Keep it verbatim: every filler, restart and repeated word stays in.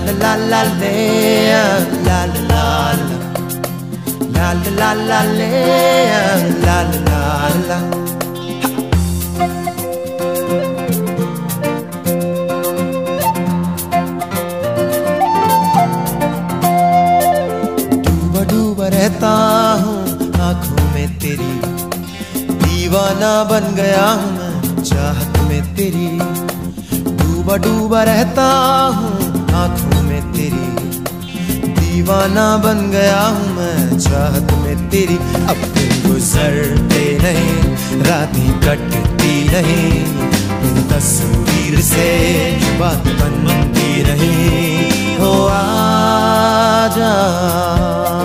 la la le, la la la la, la la la le, la la la la. डूबा डूबा रहता हूँ आँखों में तेरी, दीवाना बन गया हूँ मैं चाहत में तेरी। डूबा डूबा रहता हूँ आँखों में तेरी, दीवाना बन गया हूँ मैं चाहत में तेरी। अब दिन गुजरते नहीं रातें कटती नहीं, तेरी तस्वीर से बात बनती रही। हो आजा